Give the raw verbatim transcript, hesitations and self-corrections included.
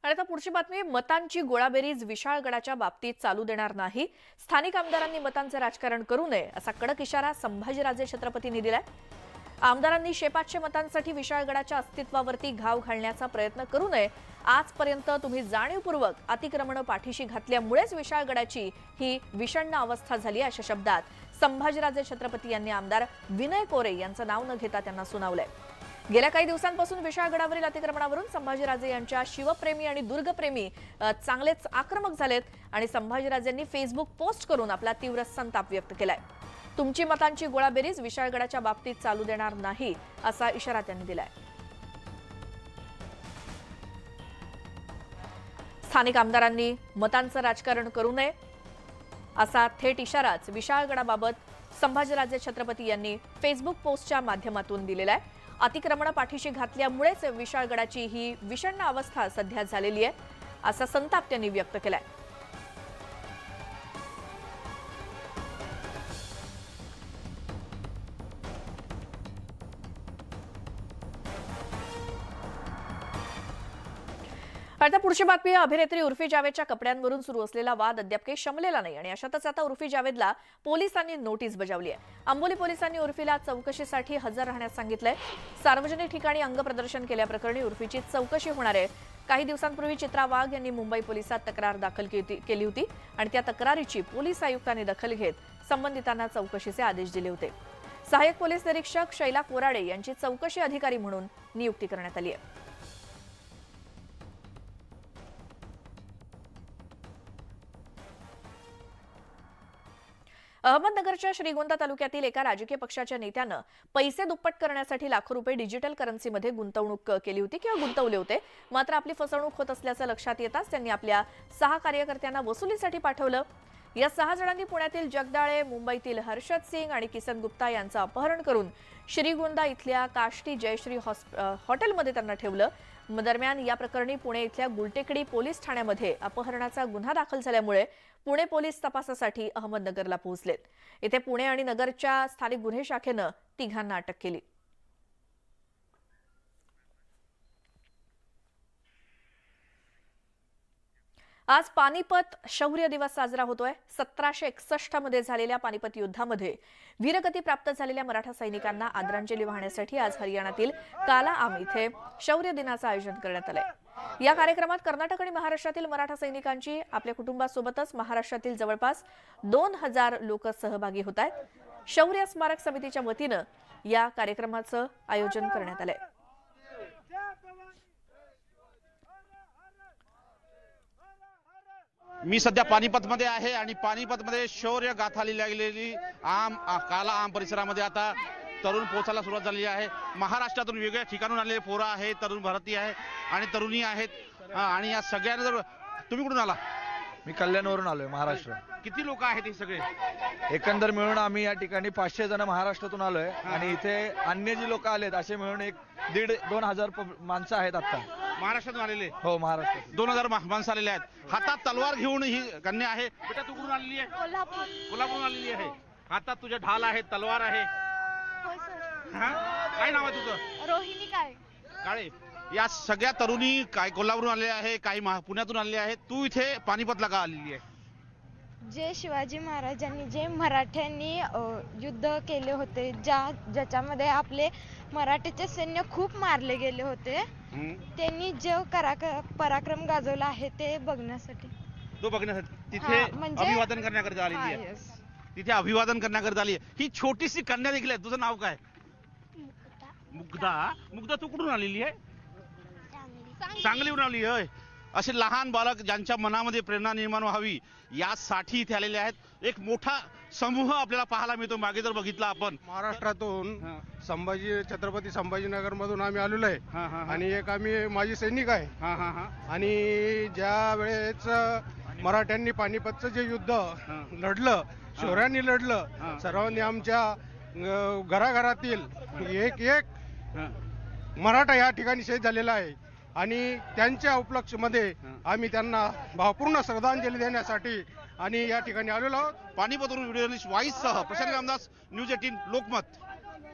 आणि आता पुढची बातमी, मतांची गोळाबेरीज विशाळगडाच्या बाबतीत चालू देणार नाही. स्थानिक आमदारांनी मतांचे राजकारण करू नये असा कडक इशारा संभाजीराजे छत्रपतींनी दिलाय. आमदारांनी शेपाटशे मतांसाठी विशाळगडाच्या अस्तित्वावरती घाव घालण्याचा प्रयत्न करू नये. आजपर्यंत तुम्ही जाणीवपूर्वक अतिक्रमण पाठीशी घातल्यामुळेच विशाळगडाची ही विषण्ण अवस्था झाली अशा शब्दात संभाजीराजे छत्रपती यांनी आमदार विनय कोरे यांचं नाव न घेता त्यांना सुनावलंय. गेल्या काही दिवसांपासून विशाळगडावरील अतिक्रमणावरून संभाजीराजे यांच्या शिवप्रेमी आणि दुर्गप्रेमी चांगलेच आक्रमक झालेत आणि संभाजीराजेंनी फेसबुक पोस्ट करून आपला तीव्र संताप व्यक्त केलाय. तुमची मतांची गोळाबेरीज विशाळगडाच्या बाबतीत चालू देणार नाही असा इशारा त्यांनी दिलाय. स्थानिक आमदारांनी मतांचं राजकारण करू नये असा थेट इशाराच विशाळगडाबाबत संभाजीराजे छत्रपती यांनी फेसबुक पोस्टच्या माध्यमातून दिलेला आहे. अतिक्रमण पाठीशी घातल्यामुळेच विशाळगडाची ही विषण्ण अवस्था सध्या झालेली आहे असा संताप त्यांनी व्यक्त केलाय. आता पुढची बातमी, अभिनेत्री उर्फी जावेदच्या कपड्यांवरून सुरू असलेला वाद अद्याप काही शमलेला नाही आणि अशातच आता उर्फी जावेदला पोलिसांनी नोटीस बजावली आहे. आंबोली पोलिसांनी उर्फीला चौकशीसाठी हजर राहण्यास सांगितलंय. सार्वजनिक ठिकाणी अंग प्रदर्शन केल्याप्रकरणी उर्फीची चौकशी होणार आहे. काही दिवसांपूर्वी चित्रा वाघ यांनी मुंबई पोलिसात तक्रार दाखल केली होती आणि त्या तक्रारीची पोलीस आयुक्तांनी दखल घेत संबंधितांना चौकशीचे आदेश दिले होते. सहाय्यक पोलीस निरीक्षक शैला कोराडे यांची चौकशी अधिकारी म्हणून नियुक्ती करण्यात आली आहे. अहमदनगरच्या श्रीगोंदा तालुक्यातील एका राजकीय पक्षाच्या नेत्यानं पैसे दुप्पट करण्यासाठी लाखो रुपये डिजिटल करन्सीमध्ये गुंतवणूक केली होती किंवा गुंतवले होते. मात्र आपली फसवणूक होत असल्याचं लक्षात येताच त्यांनी आपल्या सहा कार्यकर्त्यांना वसुलीसाठी पाठवलं. या सहा जणांनी पुण्यातील जगदाळे, मुंबईतील हर्षद सिंग आणि किसन गुप्ता यांचं अपहरण करून श्रीगोंदा इथल्या काष्टी जयश्री हॉटेलमध्ये त्यांना ठेवलं. दरम्यान या प्रकरणी पुणे इथल्या गुलटेकडी पोलीस ठाण्यामध्ये अपहरणाचा गुन्हा दाखल झाल्यामुळे पुणे पोलीस तपासासाठी अहमदनगरला पोहोचलेत. इथे पुणे आणि नगरच्या स्थानिक गुन्हे शाखेनं तिघांना अटक केली. आज पानिपत शौर्य दिवस साजरा होतोय. सतराशे एकसष्ट मध्ये झालेल्या पानिपत युद्धामध्ये वीरगती प्राप्त झालेल्या मराठा सैनिकांना आदरांजली वाहण्यासाठी आज हरियाणातील काला आम इथे शौर्य दिनाचं आयोजन करण्यात आलंय. या कार्यक्रमात कर्नाटक आणि महाराष्ट्रातील मराठा सैनिकांची आपल्या कुटुंबासोबतच महाराष्ट्रातील जवळपास दोन हजार लोक सहभागी होत आहेत. शौर्य स्मारक समितीच्या वतीनं या कार्यक्रमाचं आयोजन करण्यात आलंय. मी सध्या पानिपतमध्ये आहे आणि पानिपतमध्ये शौर्य गाथा लिहिली गेलेली आम काला आम परिसरामध्ये आता तरुण पोहोचायला सुरुवात झालेली आहे. महाराष्ट्रातून वेगवेगळ्या ठिकाणून आलेले पोरं आहेत, तरुण भारतीय आहे आणि तरुणी आहेत आणि या सगळ्यांना जर तुम्ही कुठून आला? मी कल्याणवरून आलोय, महाराष्ट्र. किती लोक आहेत हे सगळे? एकंदर मिळून आम्ही या ठिकाणी पाचशे जण महाराष्ट्रातून आलोय आणि इथे अन्य जी लोक आलेत असे मिळून एक दीड दोन हजार माणसं आहेत. आता महाराष्ट्रातून आलेले? हो, महाराष्ट्रात दोन हजार माणसं आलेले आहेत. हातात तलवार घेऊन ही कन्या आहे. बेटा तू कुठून आलेली आहे? कोल्हापूर. कोल्हापूरून आलेली आहे. हातात तुझ्या ढाल आहे, तलवार आहे. काय नाव आहे तुझं? रोहिणी काळे. काळे. या सगळ्या तरुणी काय कोल्हापूरून आलेल्या आहे, काही पुण्यातून आलेल्या आहेत. तू इथे पानिपतला का आलेली आहे? जे शिवाजी महाराजांनी जे मराठ्यांनी युद्ध केले होते, ज्या ज्याच्यामध्ये आपले मराठीचे सैन्य खूप मारले गेले होते, त्यांनी जे पराक्रम गाजवला आहे ते बघण्यासाठी. तो बघण्यासाठी तिथे अभिवादन करण्याकरिता आलेली आहे. तिथे अभिवादन करण्याकरिता आली आहे. ही छोटीशी कन्या देखील आहे. तुझं नाव काय? मुग्धा. मुग्धा, तू कुठून आलेली आहे? सांगलीहून आली आहे. असे लहान बालक ज्यांच्या मनामध्ये प्रेरणा निर्माण व्हावी यासाठी इथे आलेले आहेत. एक मोठा समूह आपल्याला पाहायला मिळतो. मागे जर बघितला आपण, महाराष्ट्रातून संभाजी छत्रपती संभाजीनगर मधून आम्ही आलेलो आहे आणि एक आम्ही माजी सैनिक आहे. आणि ज्या वेळेस मराठ्यांनी पानिपतचं जे युद्ध लढलं, शौर्याने लढलं, सर्वांनी आमच्या घराघरातील एक एक मराठा या ठिकाणी शहीद झालेला आहे आणि त्यांच्या उपलक्षमध्ये आम्ही त्यांना भावपूर्ण श्रद्धांजली देण्यासाठी आणि या ठिकाणी आलेलो आहोत. पानिपतवरून व्हिडिओ जर्नलिस्ट वाईस सह प्रशांत रामदास, न्यूज अठरा लोकमत.